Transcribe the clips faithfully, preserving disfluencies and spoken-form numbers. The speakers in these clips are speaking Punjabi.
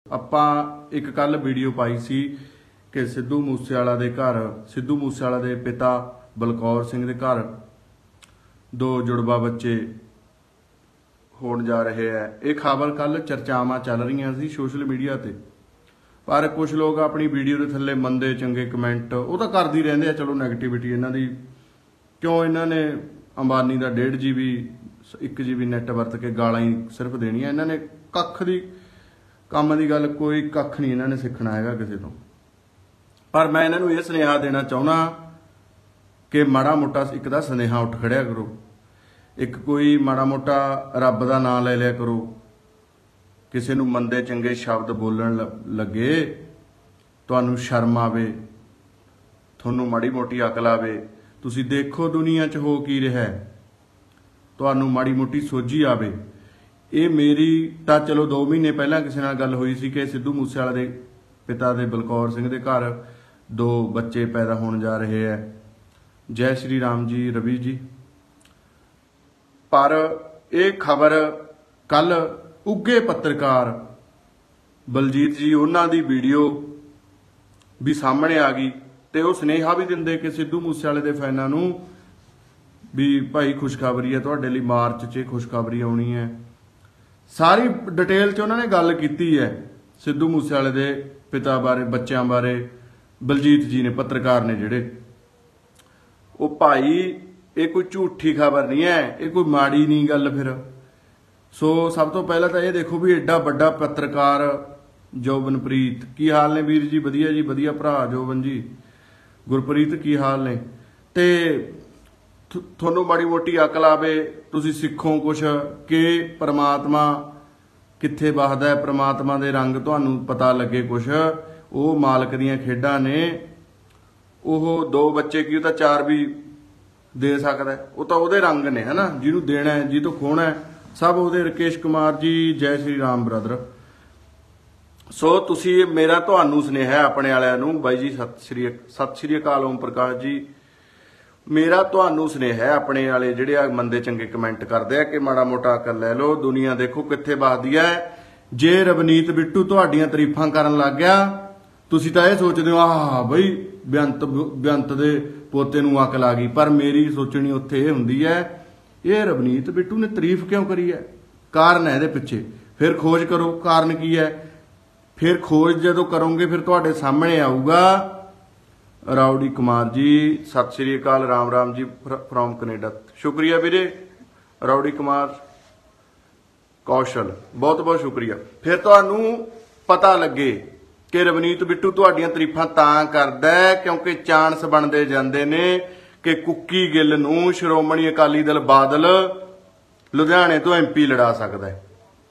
ਆਪਾਂ एक कल वीडियो पाई सी कि सिद्धू मूसेवाला दे घर सिद्धू मूसेवाला दे पिता बलकौर सिंह दे घर दो जुड़वा बच्चे होण जा रहे हैं। ये खबर कल चर्चावां चल रही सी सोशल मीडिया ते, पर कुछ लोग अपनी वीडियो के थल्ले मंदे चंगे कमेंट वो तो करते ही रहंदे आ। चलो नैगेटिविटी इन्हां दी क्यों, इन्हां ने अंबानी का डेढ़ जी बी एक जी बी नैट वरत के गालां ही सिर्फ देनियां। इन्हां ने कख दी काम की गल कोई कख नहीं इन्होंने सीखना है किसी तो। पर मैं इन्होंने ये सुनेहा देना चाहना कि माड़ा मोटा एक दा सुनेहा उठ खड़िया करो, एक कोई माड़ा मोटा रब का नाम ले लिया करो, किसी नूं मंदे चंगे शब्द बोलन लगे तुहानूं शर्म आवे, तुहानूं माड़ी मोटी अकल आवे। तुसीं देखो दुनिया च हो की रहा है, तुहानूं माड़ी मोटी सोझी आवे। ये मेरी तो चलो दो महीने पहला किसी नाल गल हुई सी कि सिद्धू मूसेवाला दे पिता दे बलकौर सिंह दे घर दो बच्चे पैदा होने जा रहे हैं। जय श्री राम जी रवि जी। पर यह खबर कल उगे पत्रकार बलजीत जी उन्हां दी वीडियो भी सामने आ गई तो वह सुनेहा भी दिंदे कि सिद्धू मूसेवाले दे फैनां नूं भी भाई खुशखबरी है, तुहाडे लई मार्च च खुशखबरी आउणी है। सारी डिटेल च उन्होंने गल की है सिद्धू मूसेवाले दे पिता बारे बच्चों बारे। बलजीत जी ने पत्रकार ने जिहड़े वो भाई ये कोई झूठी खबर नहीं है, ये कोई माड़ी नहीं गल। फिर सो सब तो पहला तो ये देखो भी एडा बड़ा पत्रकार जोबनप्रीत की हाल ने वीर जी? वधिया जी वधिया भरा जोबन जी। गुरप्रीत की हाल ने? ते थोनों माड़ी मोटी अकल आवे, तुसी सिखो कुछ कि परमात्मा कित्थे बसदा है, परमात्मा दे रंग तुहानूं पता लगे कुछ। वो मालक दीयां खेडां ने, ओह दो बच्चे की तो चार भी दे सकदा है, वो तो उहदे रंग ने है ना, जिन्हों देना है जी तो खोना है सब उहदे। राकेश कुमार जी जय श्री राम ब्रदर। सो तुसी मेरा तुहानूं सुनेहा है अपने वालिआं नूं, बाई जी सत श्री सत श्री अकाल ओम प्रकाश जी। मेरा तुहानूं सुनेहा है अपने वाले जिहड़े आ मंदे चंगे कमेंट करदे आ कि माड़ा मोटा अकल लै लो, दुनिया देखो कित्थे बसदी है। जे रवनीत बिट्टू तुहाडीआं तारीफां करन लग गया, तुसीं तां इह सोचदे हो आह बई बेअंत बेअंत दे पोते नूं अकल आ गई। पर मेरी सोचनी उत्थे इह हुंदी है, ये रवनीत बिट्टू ने तारीफ क्यों करी है, कारण है इहदे पिछे। फिर खोज करो कारण की है, फिर खोज जदों करोगे फिर तुहाडे सामने आऊगा। राउडी कुमार जी सत श्री अकाल, राम राम जी फ्रॉम कनेडा। शुक्रिया वीरे राउडी कुमार कौशल, बहुत बहुत शुक्रिया। फिर तुहानूं पता लगे कि रवनीत बिट्टू तुहाडीआं तारीफां तां करदा है क्योंकि चांस बनदे जांदे ने कि कुक्की गिल नूं श्रोमणी अकाली दल बादल लुधियाणे तो एम पी लड़ा सकदा है।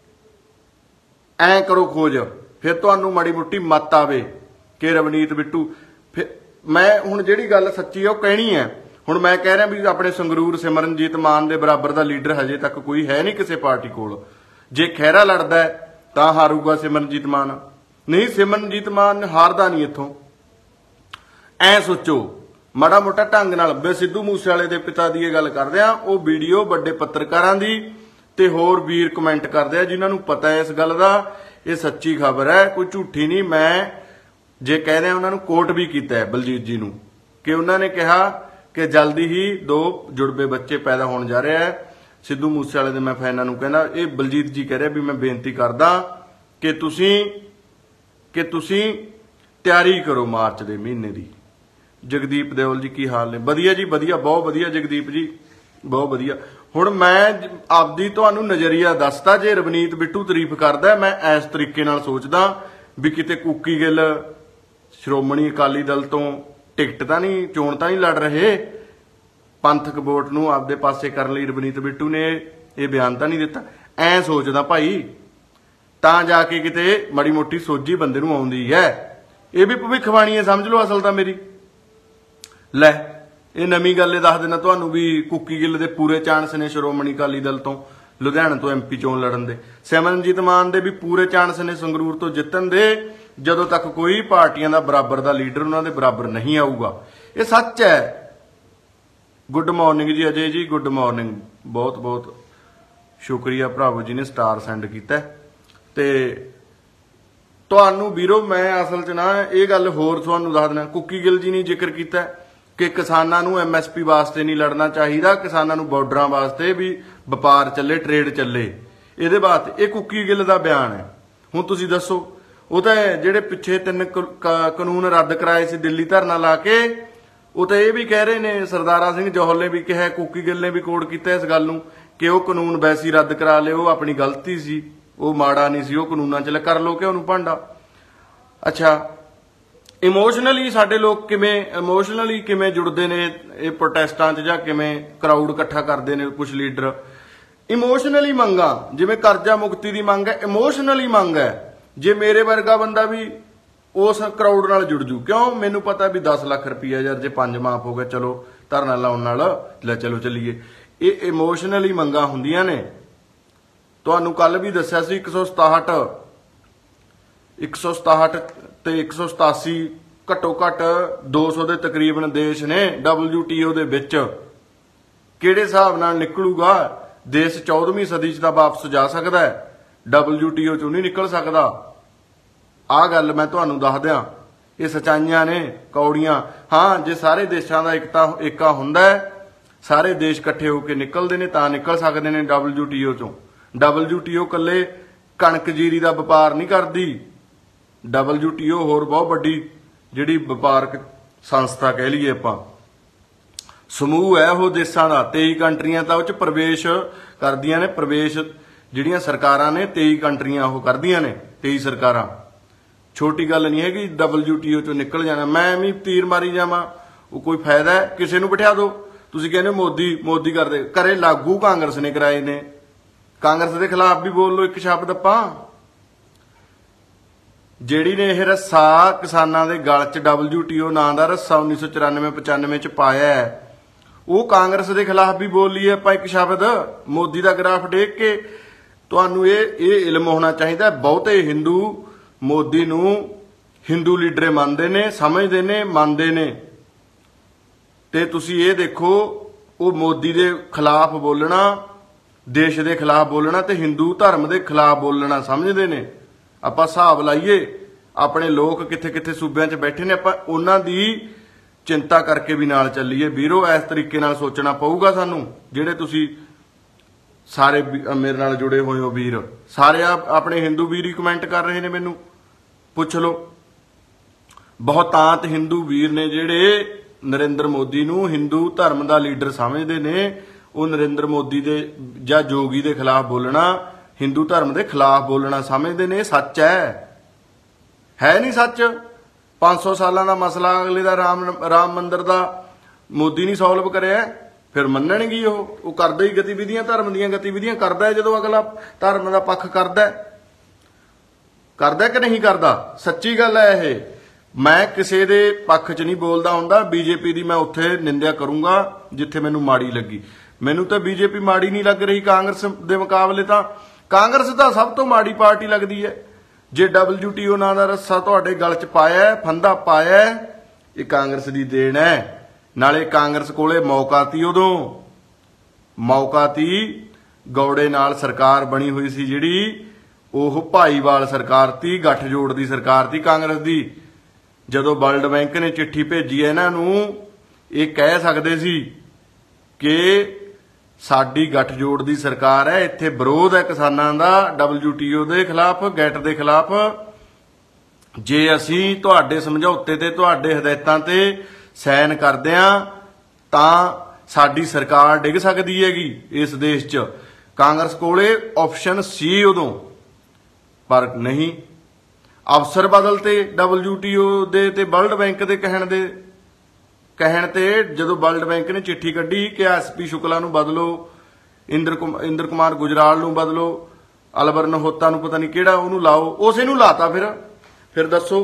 ऐ करो खोज, फिर तुहानूं माड़ी मोटी मत आवे कि रवनीत बिट्टू। फिर मैं हुण जिहड़ी गल सच्ची है वो कहनी है। हुण मैं कह रहा भी अपने संगरूर सिमरनजीत मान दे बराबर का लीडर हजे तक कोई है नहीं किसी पार्टी कोल। जे खैरा लड़दा है तां हारूगा सिमरनजीत मान, नहीं सिमरनजीत मान हारदा नहीं इत्थों। ऐ सोचो माड़ा मोटा ढंग नाल। बे सिद्धू मूसेवाले दे पिता दी ये गल करदे आ, वो वीडियो बड़े पत्रकारां दी ते होर वीर कमेंट करदे आ जिन्हां नूं पता है इस गल दा। ये सच्ची खबर है, कोई झूठी नहीं। मैं जे कह रहे उन्होंने कोट भी किया है बलजीत जी नूं कि उन्होंने कहा कि जल्दी ही दो जुड़वे बच्चे पैदा होने जा रहे हैं। सिद्धू मूसेवाले दे मैं फैनां नूं कहना, ये बलजीत जी कह रहे भी मैं बेनती करदा कि तुसीं कि तुसीं तैयारी करो मार्च दे महीने दी। जगदीप देओल जी की हाल ने? वधिया जी वधिया, बहुत वधिया जगदीप जी, बहुत वधिया। हुण मैं आपदी तुहानूं नज़रिया दसदा, जे रवनीत बिट्टू तारीफ करदा मैं इस तरीके नाल सोचदा भी किते कुकी गिल श्रोमणी अकाली दल तो टिकट तां नहीं, चोण तां नहीं लड़ रहे, पंथक वोट नूं आपदे पासे करन लई रवनीत बिट्टू ने ये बयान तां नहीं दिता। ऐ सोचदा भाई तां जाके किते माड़ी मोटी सोझी बंदे नूं आउंदी है। ये भी भविष्यवाणी है समझ लो असल तां मेरी। लै ये नवीं गल दस देना तुहानूं भी कुकी गिल दे पूरे चांस ने श्रोमणी अकाली दल तो लुधियाणे तो एम पी चोण लड़न दे। सिमरनजीत मान दे भी पूरे चांस ने संगरूर तो जितन दे, जदों तक कोई पार्टियां दा बराबर दा लीडर उन्हां दे बराबर नहीं आऊगा। ये सच है। गुड मॉर्निंग जी अजय जी, गुड मॉर्निंग, बहुत बहुत शुक्रिया भरावो जी ने स्टार सेंड किया। ते ਤੁਹਾਨੂੰ ਵੀਰੋ ਮੈਂ ਅਸਲ 'ਚ ਨਾ ਇਹ ਗੱਲ ਹੋਰ ਤੁਹਾਨੂੰ ਦੱਸ ਦੇਣਾ, ਕੁੱਕੀ ਗਿੱਲ ਜੀ ਨੇ ਜ਼ਿਕਰ ਕੀਤਾ ਕਿ ਕਿਸਾਨਾਂ ਨੂੰ ਐਮ ਐਸ ਪੀ ਵਾਸਤੇ ਨਹੀਂ ਲੜਨਾ ਚਾਹੀਦਾ, ਕਿਸਾਨਾਂ ਨੂੰ ਬਾਰਡਰਾਂ ਵਾਸਤੇ ਵੀ ਵਪਾਰ ਚੱਲੇ, ਟ੍ਰੇਡ ਚੱਲੇ, ਇਹਦੇ ਵਾਸਤੇ। ਇਹ ਕੁੱਕੀ ਗਿੱਲ ਦਾ ਬਿਆਨ ਹੈ। ਹੁਣ ਤੁਸੀਂ ਦੱਸੋ, ਉਹ ਤਾਂ ਜਿਹੜੇ ਪਿੱਛੇ ਤਿੰਨ ਕਾਨੂੰਨ ਰੱਦ ਕਰਾਏ ਸੀ ਦਿੱਲੀ ਧਰਨਾ ਲਾ ਕੇ, ਉਹ ਤਾਂ ਇਹ ਵੀ ਕਹਿ ਰਹੇ ਨੇ, ਸਰਦਾਰਾ ਸਿੰਘ ਜੌਹਲ ਨੇ ਵੀ ਕਿਹਾ, ਕੁੱਕੀ ਗਿੱਲ ਨੇ ਵੀ ਕੋਡ ਕੀਤਾ ਇਸ ਗੱਲ ਨੂੰ ਕਿ ਉਹ ਕਾਨੂੰਨ ਵੈਸੀ ਰੱਦ ਕਰਾ ਲਏ, ਉਹ ਆਪਣੀ ਗਲਤੀ ਸੀ, ਉਹ ਮਾੜਾ ਨਹੀਂ ਸੀ, ਉਹ ਕਾਨੂੰਨਾਂ 'ਚ ਕਰ ਲੋ ਕਿ ਉਹਨੂੰ ਭਾਂਡਾ। ਅੱਛਾ, ਇਮੋਸ਼ਨਲੀ ਸਾਡੇ ਲੋਕ ਕਿਵੇਂ ਇਮੋਸ਼ਨਲੀ ਕਿਵੇਂ ਜੁੜਦੇ ਨੇ ਇਹ ਪ੍ਰੋਟੈਸਟਾਂ 'ਚ, ਜਾਂ ਕਿਵੇਂ ਕਰਾਊਡ ਇਕੱਠਾ ਕਰਦੇ ਨੇ ਕੁਝ ਲੀਡਰ। ਇਮੋਸ਼ਨਲੀ ਮੰਗਾਂ, ਜਿਵੇਂ ਕਰਜ਼ਾ ਮੁਕਤੀ ਦੀ ਮੰਗ ਹੈ, ਇਮੋਸ਼ਨਲੀ ਮੰਗ ਹੈ। ਜੇ ਮੇਰੇ ਵਰਗਾ ਬੰਦਾ ਵੀ ਉਸ ਕਰਾਊਡ ਨਾਲ ਜੁੜ ਜੂ, ਕਿਉਂ, ਮੈਨੂੰ ਪਤਾ ਵੀ ਦਸ ਲੱਖ ਰੁਪਈਆ ਯਾਰ ਜੇ ਪੰਜ ਮਾਫ ਹੋ ਗਿਆ, ਚਲੋ ਧਰਨਾ ਲਾਉਣ ਨਾਲ ਲੈ ਚਲੋ ਚੱਲੀਏ। ਇਹ ਇਮੋਸ਼ਨਲੀ ਮੰਗਾਂ ਹੁੰਦੀਆਂ ਨੇ। ਤੁਹਾਨੂੰ ਕੱਲ ਵੀ ਦੱਸਿਆ ਸੀ ਇੱਕ ਸੌ ਸਤਾਹਠ ਇੱਕ ਸੌ ਸਤਾਹਠ ਤੇ ਇੱਕ ਸੌ ਸਤਾਸੀ ਘੱਟੋ ਘੱਟ ਦੋ ਸੌ ਦੇ ਤਕਰੀਬਨ ਦੇਸ਼ ਨੇ ਡਬਲਯੂ ਟੀ ਓ ਦੇ ਵਿੱਚ। ਕਿਹੜੇ ਹਿਸਾਬ ਨਾਲ ਨਿਕਲੂਗਾ ਦੇਸ਼? ਚੌਦਵੀਂ ਸਦੀ 'ਚ ਤਾਂ ਵਾਪਸ ਜਾ ਸਕਦਾ ਹੈ, ਡਬਲਯੂ ਟੀ ਓ 'ਚੋਂ ਨਹੀਂ ਨਿਕਲ ਸਕਦਾ। ਆਹ ਗੱਲ ਮੈਂ ਤੁਹਾਨੂੰ ਦੱਸ ਦਿਆਂ, ਇਹ ਸੱਚਾਈਆਂ ਨੇ, ਕੌੜੀਆਂ। ਹਾਂ, ਜੇ ਸਾਰੇ ਦੇਸ਼ਾਂ ਦਾ ਇਕਤਾ ਏਕਾ ਹੁੰਦਾ ਹੈ, ਸਾਰੇ ਦੇਸ਼ ਇਕੱਠੇ ਹੋ ਕੇ ਨਿਕਲਦੇ ਨੇ, ਤਾਂ ਨਿਕਲ ਸਕਦੇ ਨੇ ਡਬਲਯੂ ਟੀ ਓ 'ਚੋਂ। ਡਬਲਯੂ ਟੀ ਓ ਇਕੱਲੇ ਕਣਕ ਜੀਰੀ ਦਾ ਵਪਾਰ ਨਹੀਂ ਕਰਦੀ, ਡਬਲਯੂ ਟੀ ਓ ਹੋਰ ਬਹੁਤ ਵੱਡੀ ਜਿਹੜੀ ਵਪਾਰਕ ਸੰਸਥਾ ਕਹਿ ਲਈਏ ਆਪਾਂ, ਸਮੂਹ ਹੈ ਉਹ ਦੇਸ਼ਾਂ ਦਾ। ਤੇਈ ਕੰਟਰੀਆਂ ਤਾਂ ਉਹ 'ਚ ਪ੍ਰਵੇਸ਼ ਕਰਦੀਆਂ ਨੇ, ਪ੍ਰਵੇਸ਼ ਜਿਹੜੀਆਂ ਸਰਕਾਰਾਂ ਨੇ ਤੇਈ ਕੰਟਰੀਆਂ ਉਹ ਕਰਦੀਆਂ ਨੇ, ਤੇਈ ਸਰਕਾਰਾਂ। ਛੋਟੀ ਗੱਲ ਨਹੀਂ ਹੈਗੀ ਡਬਲਯੂ ਟੀ ਓ 'ਚੋਂ ਨਿਕਲ ਜਾਣਾ। ਮੈਂ ਵੀ ਤੀਰ ਮਾਰੀ ਜਾਵਾਂ, ਉਹ ਕੋਈ ਫਾਇਦਾ ਹੈ? ਕਿਸੇ ਨੂੰ ਬਿਠਾ ਦਿਓ। ਤੁਸੀਂ ਕਹਿੰਦੇ ਮੋਦੀ ਮੋਦੀ ਕਰਦੇ, ਕਰੇ ਲਾਗੂ ਕਾਂਗਰਸ ਨੇ ਕਰਾਏ ਨੇ, ਕਾਂਗਰਸ ਦੇ ਖਿਲਾਫ ਵੀ ਬੋਲ ਲਓ ਇੱਕ ਸ਼ਬਦ ਆਪਾਂ। ਜਿਹੜੀ ਨੇ ਇਹ ਰੱਸਾ ਕਿਸਾਨਾਂ ਦੇ ਗਲ 'ਚ ਡਬਲਯੂ ਟੀ ਓ ਨਾਂ ਦਾ ਰੱਸਾ ਉੱਨੀ ਸੌ ਚੁਰਾਨਵੇਂ ਪਚਾਨਵੇਂ 'ਚ ਪਾਇਆ ਹੈ, ਉਹ ਕਾਂਗਰਸ ਦੇ ਖਿਲਾਫ ਵੀ ਬੋਲੀਏ ਆਪਾਂ ਇੱਕ ਸ਼ਬਦ। ਮੋਦੀ ਦਾ ਗ੍ਰਾਫ ਦੇਖ ਕੇ ਤੁਹਾਨੂੰ ਇਹ ਇਹ ਇਲਮ ਹੋਣਾ ਚਾਹੀਦਾ। ਬਹੁਤੇ ਹਿੰਦੂ ਮੋਦੀ ਨੂੰ ਹਿੰਦੂ ਲੀਡਰ ਮੰਨਦੇ ਨੇ, ਸਮਝਦੇ ਨੇ, ਮੰਨਦੇ ਨੇ। ਤੇ ਤੁਸੀਂ ਇਹ ਦੇਖੋ, ਉਹ ਮੋਦੀ ਦੇ ਖਿਲਾਫ ਬੋਲਣਾ, ਦੇਸ਼ ਦੇ ਖਿਲਾਫ ਬੋਲਣਾ ਤੇ ਹਿੰਦੂ ਧਰਮ ਦੇ ਖਿਲਾਫ ਬੋਲਣਾ ਸਮਝਦੇ ਨੇ। ਆਪਾਂ ਹਿਸਾਬ ਲਾਈਏ, ਆਪਣੇ ਲੋਕ ਕਿੱਥੇ ਕਿੱਥੇ ਸੂਬਿਆਂ 'ਚ ਬੈਠੇ ਨੇ, ਆਪਾਂ ਉਹਨਾਂ ਦੀ ਚਿੰਤਾ ਕਰਕੇ ਵੀ ਨਾਲ ਚੱਲੀਏ ਵੀਰੋ। ਇਸ ਤਰੀਕੇ ਨਾਲ ਸੋਚਣਾ ਪਊਗਾ ਸਾਨੂੰ, ਜਿਹੜੇ ਤੁਸੀਂ ਸਾਰੇ ਮੇਰੇ ਨਾਲ ਜੁੜੇ ਹੋਏ ਹੋ ਵੀਰ। ਸਾਰੇ ਆਪਣੇ ਹਿੰਦੂ ਵੀਰ ਹੀ ਕਮੈਂਟ ਕਰ ਰਹੇ ਨੇ, ਮੈਨੂੰ ਪੁੱਛ ਲਓ। ਬਹੁਤਾਂਤ ਹਿੰਦੂ ਵੀਰ ਨੇ ਜਿਹੜੇ ਨਰਿੰਦਰ ਮੋਦੀ ਨੂੰ ਹਿੰਦੂ ਧਰਮ ਦਾ ਲੀਡਰ ਸਮਝਦੇ ਨੇ। ਉਹ ਨਰਿੰਦਰ ਮੋਦੀ ਦੇ ਜਾਂ ਜੋਗੀ ਦੇ ਖਿਲਾਫ ਬੋਲਣਾ, ਹਿੰਦੂ ਧਰਮ ਦੇ ਖਿਲਾਫ ਬੋਲਣਾ ਸਮਝਦੇ ਨੇ। ਸੱਚ ਹੈ, ਹੈ ਨਹੀਂ ਸੱਚ? ਪੰਜ ਸੌ ਸਾਲਾਂ ਦਾ ਮਸਲਾ ਅਗਲੇ ਦਾ ਰਾਮ ਰਾਮ ਮੰਦਿਰ ਦਾ ਮੋਦੀ ਨਹੀਂ ਸੋਲਵ ਕਰਿਆ, ਫਿਰ ਮੰਨਣਗੇ ਉਹ। ਉਹ ਕਰਦਾ ਹੀ ਗਤੀਵਿਧੀਆਂ, ਧਰਮ ਦੀਆਂ ਗਤੀਵਿਧੀਆਂ ਕਰਦਾ ਜਦੋਂ ਅਗਲਾ ਧਰਮ ਦਾ ਪੱਖ ਕਰਦਾ ਕਰਦਾ ਕਿ ਨਹੀਂ ਕਰਦਾ। ਸੱਚੀ ਗੱਲ ਹੈ ਇਹ। ਮੈਂ ਕਿਸੇ ਦੇ ਪੱਖ 'ਚ ਨਹੀਂ ਬੋਲਦਾ ਹੁੰਦਾ। ਬੀਜੇਪੀ ਦੀ ਮੈਂ ਉੱਥੇ ਨਿੰਦਿਆ ਕਰੂੰਗਾ ਜਿੱਥੇ ਮੈਨੂੰ ਮਾੜੀ ਲੱਗੀ। ਮੈਨੂੰ ਤਾਂ ਬੀਜੇਪੀ ਮਾੜੀ ਨਹੀਂ ਲੱਗ ਰਹੀ ਕਾਂਗਰਸ ਦੇ ਮੁਕਾਬਲੇ। ਤਾਂ ਕਾਂਗਰਸ ਤਾਂ ਸਭ ਤੋਂ ਮਾੜੀ ਪਾਰਟੀ ਲੱਗਦੀ ਹੈ। ਜੇ ਡਬਲਯੂ ਟੀ ਓ ਨਾਂ ਦਾ ਰੱਸਾ ਤੁਹਾਡੇ ਗਲ 'ਚ ਪਾਇਆ, ਫੰਦਾ ਪਾਇਆ, ਇਹ ਕਾਂਗਰਸ ਦੀ ਦੇਣ ਹੈ। ਨਾਲੇ ਕਾਂਗਰਸ ਕੋਲੇ ਮੌਕਾ ਤੀ, ਉਦੋਂ ਮੌਕਾ ਤੀ। ਗੌੜੇ ਨਾਲ ਸਰਕਾਰ ਬਣੀ ਹੋਈ ਸੀ ਜਿਹੜੀ, ਉਹ ਭਾਈਵਾਲ ਸਰਕਾਰ ਤੀ, ਗੱਠਜੋੜ ਦੀ ਸਰਕਾਰ ਤੀ ਕਾਂਗਰਸ ਦੀ। ਜਦੋਂ ਵਰਲਡ ਬੈਂਕ ਨੇ ਚਿੱਠੀ ਭੇਜੀ ਇਹਨਾਂ ਨੂੰ, ਇਹ ਕਹਿ ਸਕਦੇ ਸੀ ਕਿ ਸਾਡੀ ਗੱਠਜੋੜ ਦੀ ਸਰਕਾਰ ਹੈ, ਇੱਥੇ ਵਿਰੋਧ ਹੈ ਕਿਸਾਨਾਂ ਦਾ ਡਬਲਯੂ ਟੀ ਓ ਦੇ ਖਿਲਾਫ, ਗੈਟ ਦੇ ਖਿਲਾਫ। ਜੇ ਅਸੀਂ ਤੁਹਾਡੇ ਸਮਝੌਤੇ ਤੇ, ਤੁਹਾਡੇ ਹਦਾਇਤਾਂ ਤੇ ਸਾਈਨ ਕਰਦੇ ਹਾਂ ਤਾਂ ਸਾਡੀ ਸਰਕਾਰ ਡਿੱਗ ਸਕਦੀ ਹੈਗੀ ਇਸ ਦੇਸ਼ 'ਚ। ਕਾਂਗਰਸ ਕੋਲੇ ਆਪਸ਼ਨ ਸੀ ਉਦੋਂ, ਪਰ ਨਹੀਂ। ਅਫਸਰ ਬਦਲਤੇ ਡਬਲਯੂ ਟੀ ਓ ਦੇ ਤੇ ਵਰਲਡ ਬੈਂਕ ਦੇ ਕਹਿਣ ਦੇ ਕਹਿਣ ਤੇ। ਜਦੋਂ ਵਰਲਡ ਬੈਂਕ ਨੇ ਚਿੱਠੀ ਕੱਢੀ ਕਿ ਐਸ ਪੀ ਸ਼ੁਕਲਾ ਨੂੰ ਬਦਲੋ, ਇੰਦਰ ਇੰਦਰ ਕੁਮਾਰ ਗੁਜਰਾਲ ਨੂੰ ਬਦਲੋ, ਅਲਬਰ ਨਹੋਤਾ ਨੂੰ ਪਤਾ ਨਹੀਂ ਕਿਹੜਾ ਉਹਨੂੰ ਲਾਓ, ਉਸੇ ਨੂੰ ਲਾਤਾ। ਫਿਰ ਫਿਰ ਦੱਸੋ,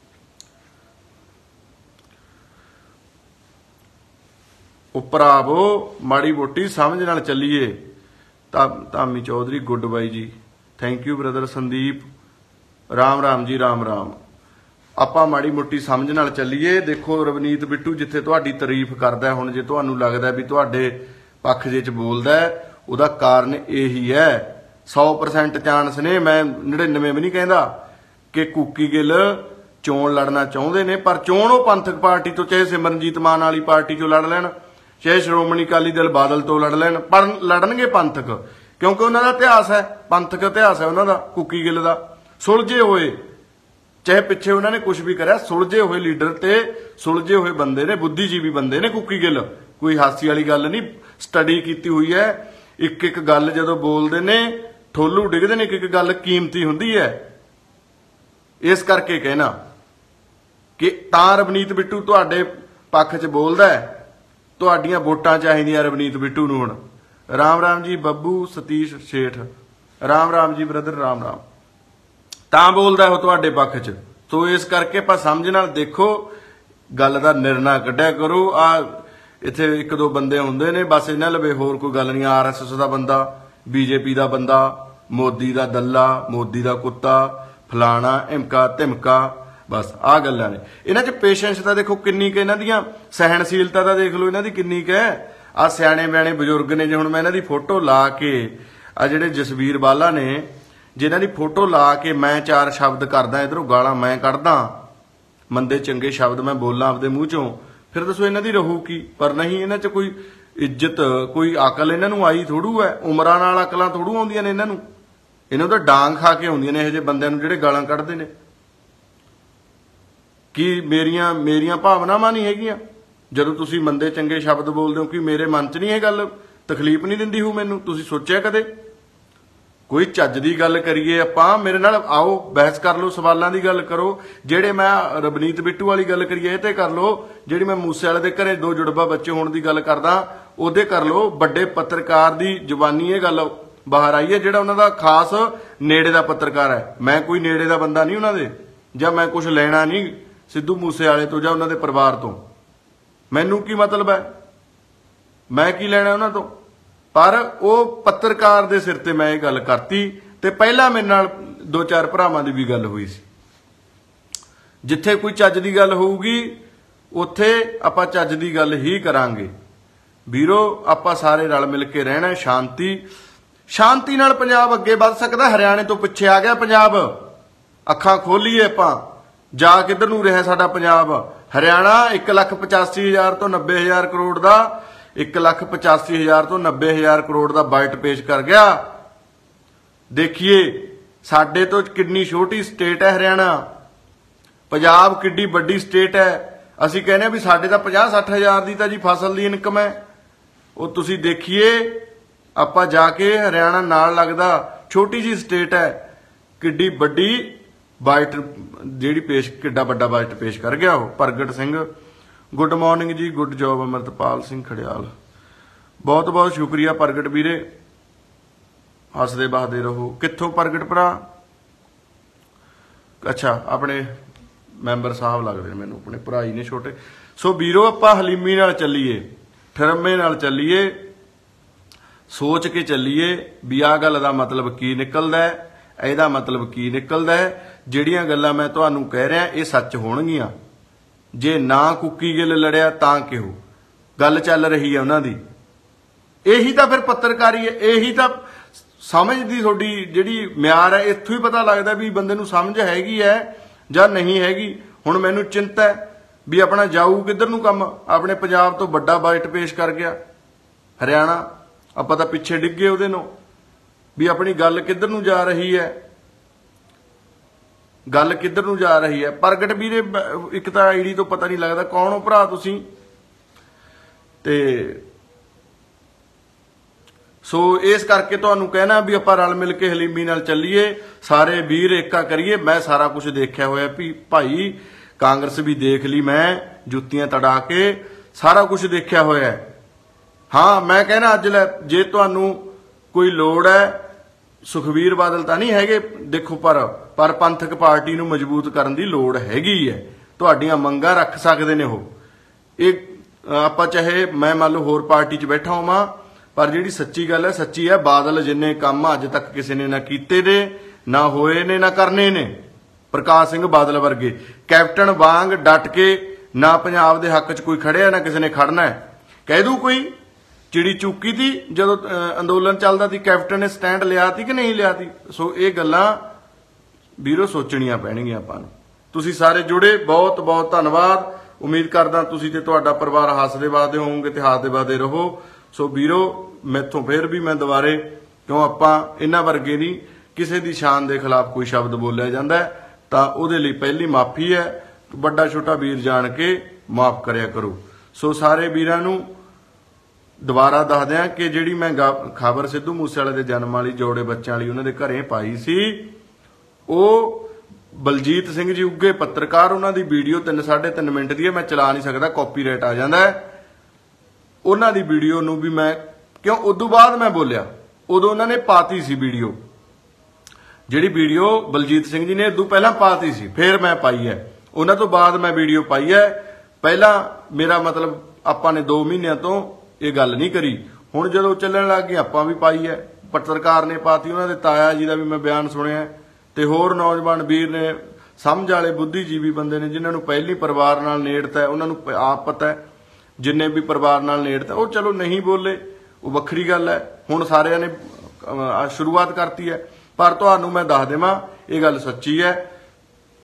ਉਪਰਾਵੋ ਮਾੜੀ ਮੋਟੀ ਸਮਝ ਨਾਲ ਚੱਲੀਏ। ਤਾਂ ਧਾਮੀ ਚੌਧਰੀ ਗੁੱਡ ਬਾਈ ਜੀ, ਥੈਂਕ ਯੂ ਬ੍ਰਦਰ ਸੰਦੀਪ, ਰਾਮ ਰਾਮ ਜੀ, ਰਾਮ ਰਾਮ। ਆਪਾਂ ਮਾੜੀ ਮੋਟੀ ਸਮਝ ਨਾਲ ਚੱਲੀਏ। ਦੇਖੋ ਰਵਨੀਤ ਬਿੱਟੂ ਜਿੱਥੇ ਤੁਹਾਡੀ ਤਾਰੀਫ ਕਰਦਾ, ਹੁਣ ਜੇ ਤੁਹਾਨੂੰ ਲੱਗਦਾ ਵੀ ਤੁਹਾਡੇ ਪੱਖ ਦੇ ਚ ਬੋਲਦਾ, ਉਹਦਾ ਕਾਰਨ ਇਹੀ ਹੈ। ਸੌ ਪਰਸੈਂਟ ਚਾਂਸ ਨੇ, ਮੈਂ ਨੜਿਨਵੇਂ ਵੀ ਨਹੀਂ ਕਹਿੰਦਾ, ਕਿ ਕੂਕੀ ਗਿੱਲ ਚੋਣ ਲੜਨਾ ਚਾਹੁੰਦੇ ਨੇ, ਪਰ ਚੋਣ ਉਹ ਪੰਥਕ ਪਾਰਟੀ ਤੋਂ, ਚਾਹੇ ਸਿਮਰਨਜੀਤ ਮਾਨ ਵਾਲੀ ਪਾਰਟੀ ਚੋਂ ਲੜ ਲੈਣ, ਚਾਹੇ ਸ਼੍ਰੋਮਣੀ ਅਕਾਲੀ ਦਲ ਬਾਦਲ ਤੋਂ ਲੜ ਲੈਣ, ਪਰ ਲੜਨਗੇ ਪੰਥਕ, ਕਿਉਂਕਿ ਉਹਨਾਂ ਦਾ ਇਤਿਹਾਸ ਹੈ, ਪੰਥਕ ਇਤਿਹਾਸ ਹੈ ਉਹਨਾਂ ਦਾ, ਕੂਕੀ ਗਿੱਲ ਦਾ। ਸੁਲਝੇ ਹੋਏ, ਚਾਹੇ ਪਿੱਛੇ ਉਹਨਾਂ ਨੇ ਕੁਝ ਵੀ ਕਰਿਆ, ਸੁਲਝੇ ਹੋਏ ਲੀਡਰ ਤੇ ਸੁਲਝੇ ਹੋਏ ਬੰਦੇ ਨੇ, ਬੁੱਧੀਜੀਵੀ ਬੰਦੇ ਨੇ ਕੂਕੀ ਗਿੱਲ, ਕੋਈ ਹਾਸੀ ਵਾਲੀ ਗੱਲ ਨਹੀਂ, ਸਟੱਡੀ ਕੀਤੀ ਹੋਈ ਹੈ। ਇੱਕ ਇੱਕ ਗੱਲ ਜਦੋਂ ਬੋਲਦੇ ਨੇ ਠੋਲੂ ਡਿੱਗਦੇ ਨੇ, ਇੱਕ ਇੱਕ ਗੱਲ ਕੀਮਤੀ ਹੁੰਦੀ ਹੈ। ਇਸ ਕਰਕੇ ਕਹਿਣਾ ਕਿ ਤਾਂ ਰਵਨੀਤ ਬਿੱਟੂ ਤੁਹਾਡੇ ਪੱਖ 'ਚ ਬੋਲਦਾ ਹੈ, ਤੁਹਾਡੀਆਂ ਵੋਟਾਂ ਚਾਹੀਦੀਆਂ ਰਵਨੀਤ ਬਿੱਟੂ ਨੂੰ। ਹੁਣ ਰਾਮ ਰਾਮ ਜੀ ਬੱਬੂ ਸਤੀਸ਼ ਸੇਠ, ਰਾਮ ਰਾਮ ਜੀ ਬ੍ਰਦਰ, ਰਾਮ ਰਾਮ, ਤਾਂ ਬੋਲਦਾ ਉਹ ਤੁਹਾਡੇ ਪੱਖ 'ਚ। ਸੋ ਇਸ ਕਰਕੇ ਆਪਾਂ ਸਮਝ ਨਾਲ ਦੇਖੋ, ਗੱਲ ਦਾ ਨਿਰਣਾ ਕੱਢਿਆ ਕਰੋ। ਆ ਇੱਥੇ ਇੱਕ ਦੋ ਬੰਦੇ ਹੁੰਦੇ ਨੇ ਬਸ, ਇਹਨਾਂ ਲਵੇ ਹੋਰ ਕੋਈ ਗੱਲ ਨਹੀਂ, ਆਰ ਐਸ ਐਸ ਦਾ ਬੰਦਾ, ਬੀਜੇਪੀ ਦਾ ਬੰਦਾ, ਮੋਦੀ ਦਾ ਦੱਲਾ, ਮੋਦੀ ਦਾ ਕੁੱਤਾ, ਫਲਾਣਾ ਢਿਮਕਾ ਧਿਮਕਾ, ਬਸ ਆਹ ਗੱਲਾਂ ਨੇ ਇਹਨਾਂ 'ਚ। ਪੇਸ਼ੈਂਸ ਤਾਂ ਦੇਖੋ ਕਿੰਨੀ ਕੁ ਇਹਨਾਂ ਦੀਆਂ, ਸਹਿਣਸ਼ੀਲਤਾ ਤਾਂ ਦੇਖ ਲਓ ਇਹਨਾਂ ਦੀ ਕਿੰਨੀ ਕੁ ਹੈ। ਆ ਸਿਆਣੇ ਬਿਆਣੇ ਬਜ਼ੁਰਗ ਨੇ, ਜੇ ਹੁਣ ਮੈਂ ਇਹਨਾਂ ਦੀ ਫੋਟੋ ਲਾ ਕੇ, ਆ ਜਿਹੜੇ ਜਸਵੀਰ ਬਾਲਾ ਨੇ, ਜਿਨ੍ਹਾਂ ਦੀ ਫੋਟੋ ਲਾ ਕੇ ਮੈਂ ਚਾਰ ਸ਼ਬਦ ਕਰਦਾ, ਇਧਰੋਂ ਗਾਲਾਂ ਮੈਂ ਕੱਢਦਾ, ਮੰਦੇ ਚੰਗੇ ਸ਼ਬਦ ਮੈਂ ਬੋਲਾਂ ਆਪਦੇ ਮੂੰਹ ਚੋਂ, ਫਿਰ ਦੱਸੋ ਇਹਨਾਂ ਦੀ ਰਹੂ ਕੀ? ਪਰ ਨਹੀਂ, ਇਹਨਾਂ 'ਚ ਕੋਈ ਇੱਜ਼ਤ, ਕੋਈ ਅਕਲ ਇਹਨਾਂ ਨੂੰ ਆਈ ਥੋੜੂ ਹੈ, ਉਮਰਾਂ ਨਾਲ ਅਕਲਾਂ ਥੋੜੂ ਆਉਂਦੀਆਂ ਨੇ ਇਹਨਾਂ ਨੂੰ। ਇਹਨਾਂ ਦਾ ਡਾਂਗ ਖਾ ਕੇ ਆਉਂਦੀਆਂ ਨੇ ਇਹੋ ਜਿਹੇ ਬੰਦਿਆਂ ਨੂੰ ਜਿਹੜੇ ਗਾਲਾਂ ਕੱਢਦੇ ਨੇ। ਕੀ ਮੇਰੀਆਂ ਮੇਰੀਆਂ ਭਾਵਨਾਵਾਂ ਨਹੀਂ ਹੈਗੀਆਂ ਜਦੋਂ ਤੁਸੀਂ ਮੰਦੇ ਚੰਗੇ ਸ਼ਬਦ ਬੋਲਦੇ ਹੋ? ਕਿ ਮੇਰੇ ਮਨ 'ਚ ਨਹੀਂ ਇਹ ਗੱਲ ਤਕਲੀਫ ਨਹੀਂ ਦਿੰਦੀ ਹੋ ਮੈਨੂੰ? ਤੁਸੀਂ ਸੋਚਿਆ ਕਦੇ? ਕੋਈ ਚੱਜ ਦੀ ਗੱਲ ਕਰੀਏ ਆਪਾਂ, ਮੇਰੇ ਨਾਲ ਆਓ ਬਹਿਸ ਕਰ ਲਓ, ਸਵਾਲਾਂ ਦੀ ਗੱਲ ਕਰੋ। ਜਿਹੜੇ ਮੈਂ ਰਵਨੀਤ ਬਿੱਟੂ ਵਾਲੀ ਗੱਲ ਕਰੀਏ ਇਹ ਤੇ ਕਰ ਲਓ, ਜਿਹੜੀ ਮੈਂ ਮੂਸੇ ਵਾਲੇ ਦੇ ਘਰੇ ਦੋ ਜੁੜਵਾ ਬੱਚੇ ਹੋਣ ਦੀ ਗੱਲ ਕਰਦਾ ਉਹਦੇ ਕਰ ਲਓ। ਵੱਡੇ ਪੱਤਰਕਾਰ ਦੀ ਜ਼ੁਬਾਨੀ ਇਹ ਗੱਲ ਬਾਹਰ ਆਈ ਹੈ, ਜਿਹੜਾ ਉਹਨਾਂ ਦਾ ਖਾਸ ਨੇੜੇ ਦਾ ਪੱਤਰਕਾਰ ਹੈ। ਮੈਂ ਕੋਈ ਨੇੜੇ ਦਾ ਬੰਦਾ ਨਹੀਂ ਉਹਨਾਂ ਦੇ, ਜਾਂ ਮੈਂ ਕੁਝ ਲੈਣਾ ਨਹੀਂ ਸਿੱਧੂ ਮੂਸੇ ਵਾਲੇ ਤੋਂ ਜਾਂ ਉਹਨਾਂ ਦੇ ਪਰਿਵਾਰ ਤੋਂ। ਮੈਨੂੰ ਕੀ ਮਤਲਬ ਹੈ, ਮੈਂ ਕੀ ਲੈਣਾ ਉਹਨਾਂ ਤੋਂ? ਪਰ ਉਹ ਪੱਤਰਕਾਰ ਦੇ ਸਿਰ ਤੇ ਮੈਂ ਇਹ ਗੱਲ ਕਰਤੀ। ਤੇ ਪਹਿਲਾਂ ਮੇਰੇ ਨਾਲ ਦੋ ਚਾਰ ਭਰਾਵਾਂ ਦੀ ਵੀ ਗੱਲ ਹੋਈ ਸੀ। ਜਿੱਥੇ ਕੋਈ ਚੱਜ ਦੀ ਗੱਲ ਹੋਊਗੀ ਉੱਥੇ ਆਪਾਂ ਚੱਜ ਦੀ ਗੱਲ ਹੀ ਕਰਾਂਗੇ ਵੀਰੋ। ਆਪਾਂ ਸਾਰੇ ਰਲ ਮਿਲ ਕੇ ਰਹਿਣਾ, ਸ਼ਾਂਤੀ ਸ਼ਾਂਤੀ ਨਾਲ ਪੰਜਾਬ ਅੱਗੇ ਵੱਧ ਸਕਦਾ। ਹਰਿਆਣੇ ਤੋਂ ਪਿੱਛੇ ਆ ਗਿਆ ਪੰਜਾਬ, ਅੱਖਾਂ ਖੋਲੀਏ ਆਪਾਂ, ਜਾ ਕਿੱਧਰ ਨੂੰ ਰਿਹਾ ਸਾਡਾ ਪੰਜਾਬ। ਹਰਿਆਣਾ ਇੱਕ ਲੱਖ ਪਚਾਸੀ ਹਜ਼ਾਰ ਤੋਂ ਨੱਬੇ ਹਜ਼ਾਰ ਕਰੋੜ ਦਾ ਇੱਕ ਲੱਖ ਪਚਾਸੀ ਹਜ਼ਾਰ ਤੋਂ ਨੱਬੇ ਹਜ਼ਾਰ ਕਰੋੜ ਦਾ ਬਜਟ ਪੇਸ਼ ਕਰ ਗਿਆ। ਦੇਖੀਏ ਸਾਡੇ ਤੋਂ ਕਿੰਨੀ ਛੋਟੀ ਸਟੇਟ ਹੈ ਹਰਿਆਣਾ, ਪੰਜਾਬ ਕਿੱਡੀ ਵੱਡੀ ਸਟੇਟ ਹੈ। ਅਸੀਂ ਕਹਿੰਦੇ ਆ ਵੀ ਸਾਡੇ ਤਾਂ ਪੰਜਾਹ ਸੱਠ ਹਜ਼ਾਰ ਦੀ ਤਾਂ ਜੀ ਫਸਲ ਦੀ ਇਨਕਮ ਹੈ। ਉਹ ਤੁਸੀਂ ਦੇਖੀਏ ਆਪਾਂ ਜਾ ਕੇ, ਹਰਿਆਣਾ ਨਾਲ ਲੱਗਦਾ ਛੋਟੀ ਜੀ ਸਟੇਟ ਹੈ, ਕਿੱਡੀ ਵੱਡੀ ਬਜਟ ਜਿਹੜੀ ਪੇਸ਼, ਕਿੱਡਾ ਵੱਡਾ ਬਜਟ ਪੇਸ਼ ਕਰ ਗਿਆ ਉਹ। ਪ੍ਰਗਟ ਸਿੰਘ ਗੁੱਡ ਮਾਰਨਿੰਗ ਜੀ, ਗੁੱਡ ਜੋਬ। ਅਮਰਤਪਾਲ ਸਿੰਘ ਖੜਿਆਲ ਬਹੁਤ ਬਹੁਤ ਸ਼ੁਕਰੀਆ ਪ੍ਰਗਟ ਵੀਰੇ, ਹੱਸਦੇ ਬਸਦੇ ਰਹੋ। ਕਿੱਥੋਂ ਪ੍ਰਗਟ ਭਰਾ? ਅੱਛਾ ਆਪਣੇ ਮੈਂਬਰ ਸਾਹਿਬ ਲੱਗਦੇ ਨੇ ਮੈਨੂੰ, ਆਪਣੇ ਭਰਾ ਹੀ ਨੇ ਛੋਟੇ। ਸੋ ਵੀਰੋ ਆਪਾਂ ਹਲੀਮੀ ਨਾਲ ਚੱਲੀਏ, ਠਰਮੇ ਨਾਲ ਚੱਲੀਏ, ਸੋਚ ਕੇ ਚੱਲੀਏ ਵੀ ਆਹ ਗੱਲ ਦਾ ਮਤਲਬ ਕੀ ਨਿਕਲਦਾ ਹੈ, ਇਹਦਾ ਮਤਲਬ ਕੀ ਨਿਕਲਦਾ ਹੈ। ਜਿਹੜੀਆਂ ਗੱਲਾਂ ਮੈਂ ਤੁਹਾਨੂੰ ਕਹਿ ਰਿਹਾ ਇਹ ਸੱਚ ਹੋਣਗੀਆਂ। ਜੇ ਨਾ ਕੂਕੀ ਗਿੱਲ ਲੜਿਆ ਤਾਂ ਕਿਉਂ ਗੱਲ ਚੱਲ ਰਹੀ ਹੈ ਉਹਨਾਂ ਦੀ। ਇਹੀ ਤਾਂ ਫਿਰ ਪੱਤਰਕਾਰੀ ਹੈ, ਇਹੀ ਤਾਂ ਸਮਝ ਦੀ ਤੁਹਾਡੀ ਜਿਹੜੀ ਮਿਆਰ ਹੈ। ਇੱਥੋਂ ਹੀ ਪਤਾ ਲੱਗਦਾ ਵੀ ਬੰਦੇ ਨੂੰ ਸਮਝ ਹੈਗੀ ਹੈ ਜਾਂ ਨਹੀਂ ਹੈਗੀ। ਹੁਣ ਮੈਨੂੰ ਚਿੰਤਾ ਹੈ ਵੀ ਆਪਣਾ ਜਾਊ ਕਿੱਧਰ ਨੂੰ ਕੰਮ। ਆਪਣੇ ਪੰਜਾਬ ਤੋਂ ਵੱਡਾ ਬਜਟ ਪੇਸ਼ ਕਰ ਗਿਆ ਹਰਿਆਣਾ, ਆਪਾਂ ਤਾਂ ਪਿੱਛੇ ਡਿੱਗੇ ਉਹਦੇ ਨੂੰ ਵੀ ਆਪਣੀ ਗੱਲ ਕਿੱਧਰ ਨੂੰ ਜਾ ਰਹੀ ਹੈ, ਗੱਲ ਕਿੱਧਰ ਨੂੰ ਜਾ ਰਹੀ ਹੈ। ਪ੍ਰਗਟ ਵੀਰੇ ਇੱਕ ਤਾਂ ਆਈਡੀ ਤੋਂ ਪਤਾ ਨਹੀਂ ਲੱਗਦਾ ਕੌਣ ਹੋ ਭਰਾ ਤੁਸੀਂ। ਤੇ ਸੋ ਇਸ ਕਰਕੇ ਤੁਹਾਨੂੰ ਕਹਿਣਾ ਵੀ ਆਪਾਂ ਰਲ ਮਿਲ ਕੇ ਹਲੀਮੀ ਨਾਲ ਚੱਲੀਏ, ਸਾਰੇ ਵੀਰ ਏਕਾ ਕਰੀਏ। ਮੈਂ ਸਾਰਾ ਕੁਝ ਦੇਖਿਆ ਹੋਇਆ ਵੀ ਭਾਈ, ਕਾਂਗਰਸ ਵੀ ਦੇਖ ਲਈ ਮੈਂ ਜੁੱਤੀਆਂ ਤੜਾ ਕੇ, ਸਾਰਾ ਕੁਝ ਦੇਖਿਆ ਹੋਇਆ। ਹਾਂ ਮੈਂ ਕਹਿਣਾ ਅੱਜ ਲੈ, ਜੇ ਤੁਹਾਨੂੰ ਕੋਈ ਲੋੜ ਹੈ, ਸੁਖਵੀਰ ਬਾਦਲ ਤਾਂ ਨਹੀਂ ਹੈਗੇ ਦੇਖੋ, ਪਰ ਪਰ ਪੰਥਕ ਪਾਰਟੀ ਨੂੰ ਮਜ਼ਬੂਤ ਕਰਨ ਦੀ ਲੋੜ ਹੈਗੀ ਹੈ। ਤੁਹਾਡੀਆਂ ਮੰਗਾਂ ਰੱਖ ਸਕਦੇ ਨੇ ਉਹ। ਇਹ ਆਪਾਂ ਚਾਹੇ ਮੈਂ ਮੰਨ ਲਓ ਹੋਰ ਪਾਰਟੀ 'ਚ ਬੈਠਾ ਹੋਵਾਂ, ਪਰ ਜਿਹੜੀ ਸੱਚੀ ਗੱਲ ਹੈ ਸੱਚੀ ਹੈ। ਬਾਦਲ ਜਿੰਨੇ ਕੰਮ ਅੱਜ ਤੱਕ ਕਿਸੇ ਨੇ ਨਾ ਕੀਤੇ ਨੇ, ਨਾ ਹੋਏ ਨੇ, ਨਾ ਕਰਨੇ ਨੇ। ਪ੍ਰਕਾਸ਼ ਸਿੰਘ ਬਾਦਲ ਵਰਗੇ ਕੈਪਟਨ ਵਾਂਗ ਡਟ ਕੇ ਨਾ ਪੰਜਾਬ ਦੇ ਹੱਕ 'ਚ ਕੋਈ ਖੜਿਆ, ਨਾ ਕਿਸੇ ਨੇ ਖੜਨਾ। ਕਹਿ ਦੂ ਕੋਈ ਚਿੜੀ ਚੁੱਕੀ ਤੀ ਜਦੋਂ ਅੰਦੋਲਨ ਚੱਲਦਾ ਸੀ, ਕੈਪਟਨ ਨੇ ਸਟੈਂਡ ਲਿਆ ਤੀ ਕਿ ਨਹੀਂ ਲਿਆ ਤੀ? ਸੋ ਇਹ ਗੱਲਾਂ ਵੀਰੋ ਸੋਚਣੀਆਂ ਪੈਣਗੀਆਂ ਆਪਾਂ ਨੂੰ। ਤੁਸੀਂ ਸਾਰੇ ਜੁੜੇ, ਬਹੁਤ ਬਹੁਤ ਧੰਨਵਾਦ। ਉਮੀਦ ਕਰਦਾ ਤੁਸੀਂ ਤੇ ਤੁਹਾਡਾ ਪਰਿਵਾਰ ਹੱਸਦੇ ਵੱਸਦੇ ਹੋਵੋਗੇ ਤੇ ਹੱਸਦੇ ਵੱਸਦੇ ਰਹੋ। ਸੋ ਵੀਰੋ ਮੈਥੋਂ ਫਿਰ ਵੀ ਮੈਂ ਦੁਬਾਰੇ, ਕਿਉਂ ਆਪਾਂ ਇਹਨਾਂ ਵਰਗੇ ਨਹੀਂ, ਕਿਸੇ ਦੀ ਸ਼ਾਨ ਦੇ ਖਿਲਾਫ ਕੋਈ ਸ਼ਬਦ ਬੋਲਿਆ ਜਾਂਦਾ ਤਾਂ ਉਹਦੇ ਲਈ ਪਹਿਲੀ ਮਾਫੀ ਹੈ। ਵੱਡਾ ਛੋਟਾ ਵੀਰ ਜਾਣ ਕੇ ਮਾਫ ਕਰਿਆ ਕਰੋ। ਸੋ ਸਾਰੇ ਵੀਰਾਂ ਨੂੰ ਦੁਬਾਰਾ ਦੱਸ ਦਿਆਂ ਕਿ ਜਿਹੜੀ ਮੈਂ ਖਬਰ ਸਿੱਧੂ ਮੂਸੇਵਾਲੇ ਦੇ ਜਨਮ ਵਾਲੀ, ਜੋੜੇ ਬੱਚਿਆਂ ਵਾਲੀ ਉਹਨਾਂ ਦੇ ਘਰੇ ਪਾਈ ਸੀ, ਉਹ ਬਲਜੀਤ ਸਿੰਘ ਜੀ ਉੱਗੇ ਪੱਤਰਕਾਰ, ਉਹਨਾਂ ਦੀ ਵੀਡੀਓ ਤਿੰਨ ਸਾਢੇ ਤਿੰਨ ਮਿੰਟ ਦੀ ਹੈ, ਮੈਂ ਚਲਾ ਨਹੀਂ ਸਕਦਾ, ਕਾਪੀਰਾਈਟ ਆ ਜਾਂਦਾ ਹੈ। ਉਹਨਾਂ ਦੀ ਵੀਡੀਓ ਨੂੰ ਵੀ ਮੈਂ, ਕਿਉਂ ਉਦੋਂ ਬਾਅਦ ਮੈਂ ਬੋਲਿਆ, ਉਦੋਂ ਉਹਨਾਂ ਨੇ ਪਾਤੀ ਸੀ ਵੀਡੀਓ, ਜਿਹੜੀ ਵੀਡੀਓ ਬਲਜੀਤ ਸਿੰਘ ਜੀ ਨੇ ਉਦੋਂ ਪਹਿਲਾਂ ਪਾਤੀ ਸੀ, ਫਿਰ ਮੈਂ ਪਾਈ ਹੈ। ਉਹਨਾਂ ਤੋਂ ਬਾਅਦ ਮੈਂ ਵੀਡੀਓ ਪਾਈ ਹੈ। ਪਹਿਲਾਂ ਮੇਰਾ ਮਤਲਬ ਆਪਾਂ ਨੇ ਦੋ ਮਹੀਨਿਆਂ ਤੋਂ ਇਹ ਗੱਲ ਨਹੀਂ ਕਰੀ, ਹੁਣ ਜਦੋਂ ਚੱਲਣ ਲੱਗ ਗਈ ਆਪਾਂ ਵੀ ਪਾਈ ਹੈ। ਪੱਤਰਕਾਰ ਨੇ ਪਾਤੀ, ਉਹਨਾਂ ਦੇ ਤਾਇਆ ਜੀ ਦਾ ਵੀ ਮੈਂ ਬਿਆਨ ਸੁਣਿਆ, ਤੇ ਹੋਰ ਨੌਜਵਾਨ ਵੀਰ ਨੇ, ਸਮਝ ਵਾਲੇ ਬੁੱਧੀਜੀਵੀ ਬੰਦੇ ਨੇ, ਜਿਨ੍ਹਾਂ ਨੂੰ ਪਹਿਲੀ ਪਰਿਵਾਰ ਨਾਲ ਨੇੜਤਾ ਹੈ, ਉਹਨਾਂ ਨੂੰ ਆਪ ਪਤਾ ਹੈ, ਜਿੰਨੇ ਵੀ ਪਰਿਵਾਰ ਨਾਲ ਨੇੜਤਾ, ਉਹ ਚਲੋ ਨਹੀਂ ਬੋਲੇ, ਉਹ ਵੱਖਰੀ ਗੱਲ ਹੈ। ਹੁਣ ਸਾਰਿਆਂ ਨੇ ਸ਼ੁਰੂਆਤ ਕਰਤੀ ਹੈ, ਪਰ ਤੁਹਾਨੂੰ ਮੈਂ ਦੱਸ ਦੇਵਾਂ ਇਹ ਗੱਲ ਸੱਚੀ ਹੈ।